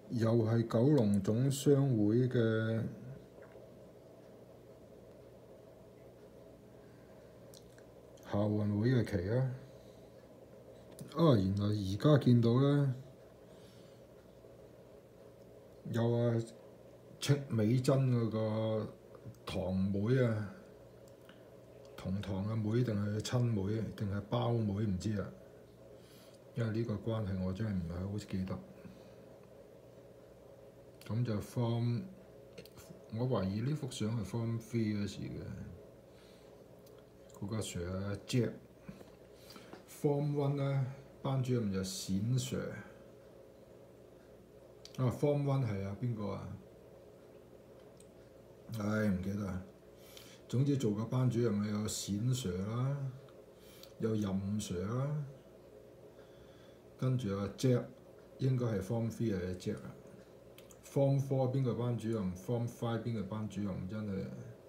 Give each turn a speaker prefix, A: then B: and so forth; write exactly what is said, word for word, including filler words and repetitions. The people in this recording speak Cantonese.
A: 又係九龍總商會嘅校運會嘅旗啊！啊，原來而家見到咧，有啊戚美珍嗰個堂妹啊，同堂嘅妹定係親妹定係胞妹唔知啊，因為呢個關係我真係唔係好記得。咁就 form， 我懷疑呢幅相係 form three 嗰時嘅，嗰個 Sir 啊 Jack。form one 咧，班主任就冼 Sir。啊 form one 係啊，邊個啊？唉，唔記得啦。總之做個班主任嘅有冼 Sir 啦，有任 Sir 啦，跟住阿 Jack 應該係 form three 係 Jack 啊。form four 邊個班主任 ？form five 邊個班主任？真係